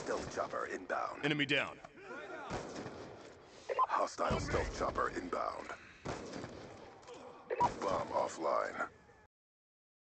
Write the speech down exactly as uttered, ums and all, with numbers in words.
Stealth chopper inbound. Enemy down. Hostile stealth chopper inbound. Bomb offline.